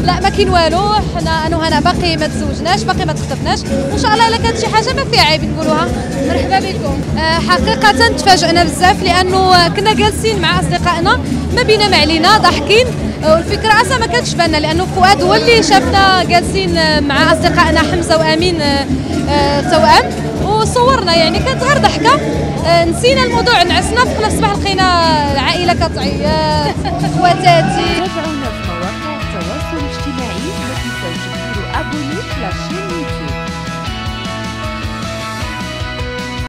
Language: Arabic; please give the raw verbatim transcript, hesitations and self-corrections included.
لا ما كاين والو، حنا انا وهنا باقي ما تزوجناش، باقي ما تخطبناش، وان شاء الله الا كانت شي حاجه ما فيها عيب نقولوها. مرحبا بكم. آه حقيقه تفاجئنا بزاف لانه كنا جالسين مع اصدقائنا ما بينا ما علينا ضاحكين، والفكره اصلا ما كانتش بالنا لانه فؤاد هو اللي شافنا جالسين مع اصدقائنا حمزه وامين آه توأم وصورنا، يعني كانت غير ضحكه. آه نسينا الموضوع، نعسنا فوقنا الصباح لقينا العائله كتعيط خواتاتي.